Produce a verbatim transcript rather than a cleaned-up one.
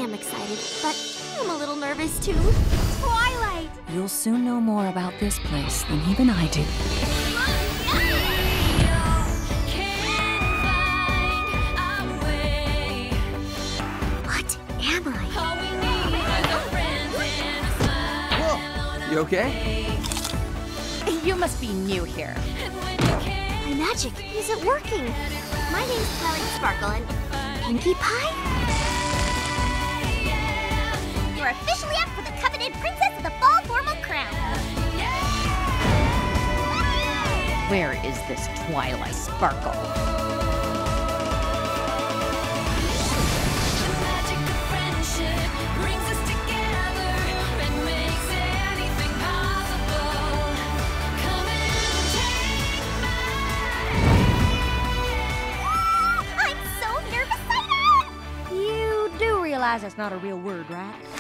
am excited, but I'm a little nervous too. Twilight! You'll soon know more about this place than even I do. What am I? Whoa! You okay? You must be new here. My magic isn't working. My name's TWILIGHT SPARKLE and Pinkie Pie? You're officially up for the coveted Princess of the Fall formal crown. Where is this Twilight Sparkle? Realize that's not a real word, right?